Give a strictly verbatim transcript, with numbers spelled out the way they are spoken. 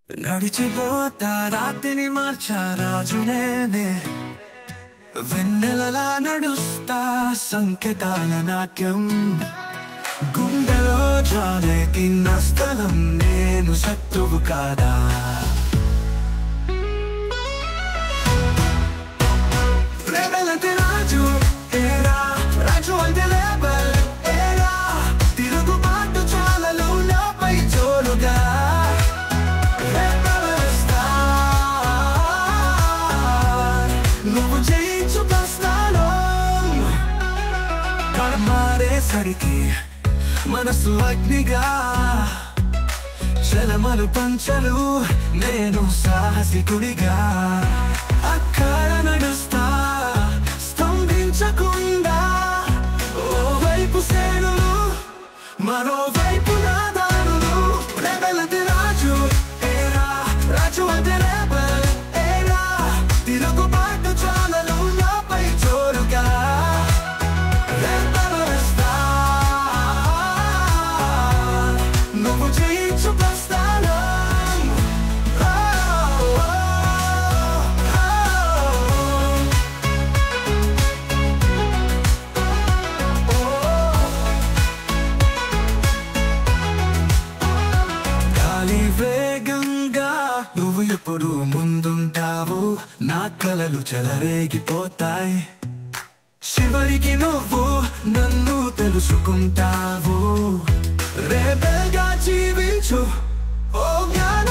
నడిచిపోతా రాతిని మార్చా రాజు నేనే వెన్నెలలా నడుస్తా సంకేతాల నాట్యం గుండెలో జానే తిన్న స్థలం నేను శత్రువు కాదా ప్రేమలంటే రాజు ఏరా రాజు అంటే లేబల్ ఏరా తిరుగుబాటు చాలలో నాపై జోరుగా నువ్వు జయించు ప్రస్థానం మారేసరికి మనసు అగ్నిగా చలమలు పంచలు నేను సాహసికుడిగా అక్కడ నడుస్తా స్తంభించకుండా ఓవైపు సేనులు మరోవైపు నాదారులు రెబెలంటే రాజు ఏరా రాజు అంటే రెబెల్ ఏరా తిరుగుబాటు చాలలు నాపై జోరుగా నువ్వు జయించు ప్రస్థానం గాలి వేగంగా నువ్వు ఎప్పుడు ముందుంటావు నా కలలు చెలరేగిపోతాయి చివరికి నువ్వు నన్ను తెలుసుకుంటావు రెబెల్గా జీవించు ఓ జ్ఞాన